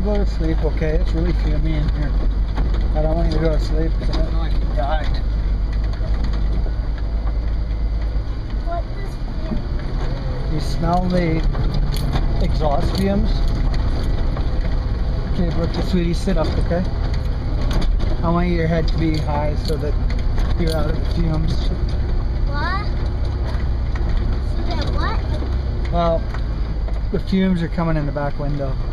go to sleep, okay? It's really fumey in here. I don't want you to go to sleep because I don't know if you died. What is fume? You smell the exhaust fumes? Okay, Brooke, sweetie, sit up, okay? I want your head to be high so that you're out of the fumes. What? So that what? Well, the fumes are coming in the back window.